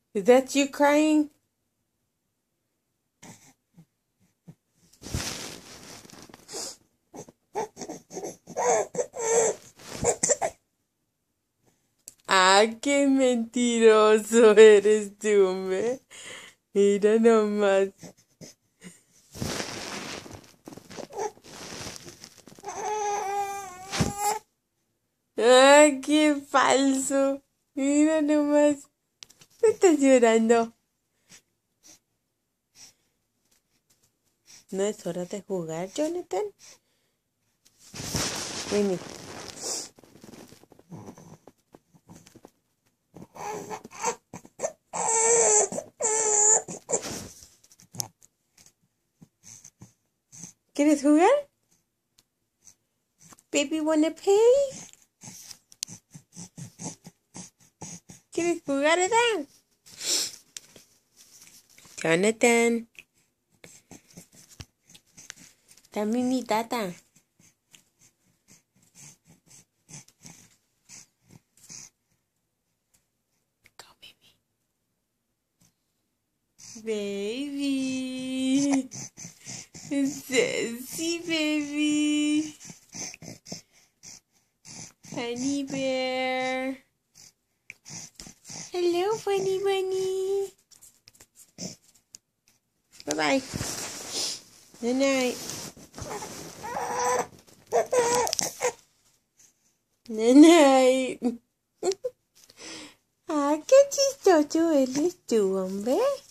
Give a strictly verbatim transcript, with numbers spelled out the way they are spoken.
Is that you crying? Ah, qué mentiroso eres tú, ¿me? Mira nomás. Ah, qué falso. Mira nomás. Estás llorando. ¿No es hora de jugar, Jonathan? Vení. ¿Quieres jugar? Baby, wanna play? ¿Quieres jugar, Edad? Jonathan. Dame mi tata. Go, baby. Baby. Sassy, baby. Funny bear. Hello, funny bunny. Bye-bye. Good night. Good night. Ah, qué chistoso eres tú, hombre.